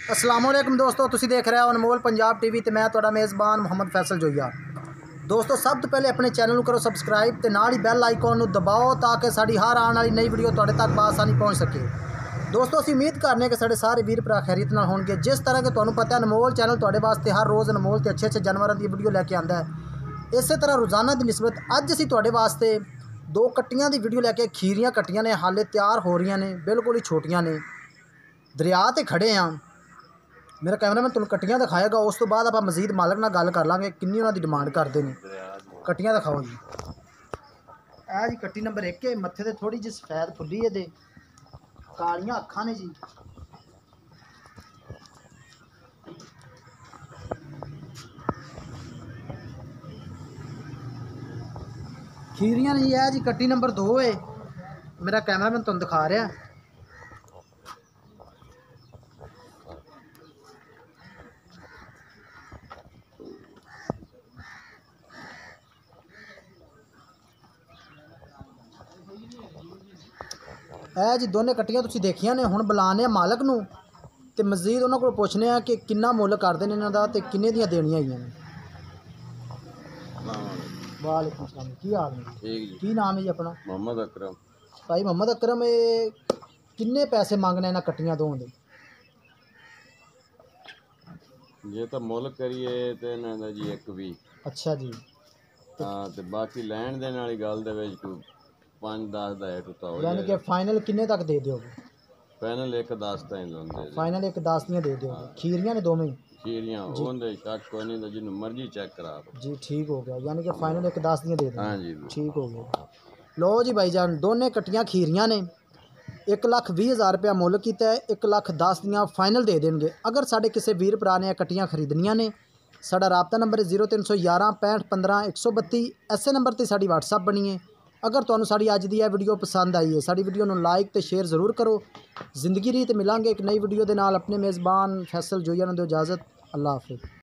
अस्सलाम वालेकुम दोस्तों, तुसी देख रहे हो अनमोल पंजाब टीवी ते मैं तुहाडा मेज़बान मुहम्मद फैसल जोइया। दोस्तों सब तो पहले अपने चैनल करो सबसक्राइब ते नाल ही बैल आइकॉन नू दबाओ ताकि साड़ी हर आने वाली नई वीडियो तुहाडे तक बआसानी पहुँच सके। दोस्तों असीं उम्मीद करने कि साढ़े सारे वीर भरा खैरियत नाल होणगे। जिस तरह के तुहानूं पता है अनमोल चैनल तुहाडे वास्ते हर रोज़ अनमोल ते अच्छे अच्छे जानवरों की वीडियो लैके आंदा है। इस तरह रोज़ाना की निस्बत अज असीं तुहाडे वास्ते दो कट्टियां की वीडियो लैके खीरियां कट्टियां ने हाले तैयार हो रही ने, बिल्कुल ही छोटियां ने। दरिया ते खड़े हाँ, मेरा कैमरामैन तुहानूं कट्टियां दिखाएगा। उस तो बाद आप मजीद मालक नाल गल कर लांगे किन्नी उन्हां दी डिमांड करते हैं। कट्टियां दिखाओ जी। यह जी कट्टी नंबर 1 है, मत्थे ते थोड़ी जी सफेद फुल्ली है, दे कालियां अखां ने जी। खीरियां ने जी। है जी कट्टी नंबर 2 है, मेरा कैमरामैन तुहानूं दिखा रहा है। ਇਹ जी दोनों कट्टियां तुसीं देखियां ने। हुण बुलाने मालक नूं ते मजीद उन्हां कोल पुछने आ कि किन्ना मुੱਲ करदे ने इन्हां दा ते किन्ने दियां देनियां होईयां ने। वालेकुम सलाम, की हाल ने? ठीक जी। की नाम है जी अपना? मोहम्मद अकरम। भाई मोहम्मद अकरम, किन्ने पैसे मंगने इन्हां कट्टियां दोवां दे? जे तो मुੱਲ करिए तो इन्हां दा जी 120। अच्छा जी। हाँ ते बाकी लैण देण वाली गल दे विच कोई 5-10 दा हेठ उता हो यानी कि जाएगा। फाइनल किन्ने तक दे दोगे? फाइनल 1-10 ताईं लाउंदे जी। फाइनल 1-10 दियां दे दोगे। खीरियां ने दोवें ही? खीरियां जी ओंदे शक कोई नहीं, जिन्नू मर्जी चेक करा लो जी, ठीक हो गया। यानी कि फाइनल 1-10 दियां दे हाँ दोगे। जी। ठीक हो गया। लो जी भाईजान, दोने कट्टियां खीरियां ने। 1,20,000 रुपया मुੱਲ किया है, 1,10,000 दियां फाइनल दे देंगे। अगर साढ़े किसी वीर भरा ने कट्टियां खरीदनियां ने, साड़ा राबता नंबर है 0311 65 15 132। इस नंबर पर साड़ी WhatsApp बनी है। अगर तुहानूं साड़ी अज दी वीडियो पसंद आई है, साड़ी वीडियो नूं लाइक ते शेयर जरूर करो। जिंदगी रीत मिलांगे एक नई वीडियो के नाल। अपने मेज़बान फैसल जोइया नूं दिओ इजाज़त। अल्लाह हाफिज़।